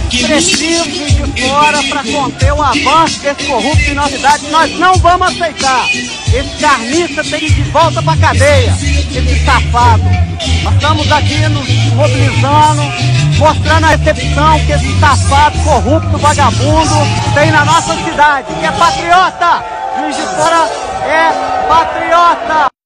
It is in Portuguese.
preciso de fora para conter o avanço desse corrupto em nossa cidade. Nós não vamos aceitar. Esse carniça tem que ir de volta para a cadeia, esse safado. Nós estamos aqui nos mobilizando, mostrando a recepção que esse safado, corrupto, vagabundo tem na nossa cidade, que é patriota. Juiz de Fora é patriota.